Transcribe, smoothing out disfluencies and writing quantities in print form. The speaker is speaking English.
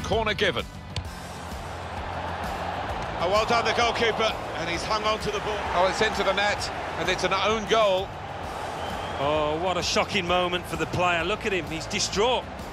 corner given. Oh, well done, the goalkeeper, and he's hung on to the ball. Oh, it's into the net, and it's an own goal. Oh, what a shocking moment for the player. Look at him, he's distraught.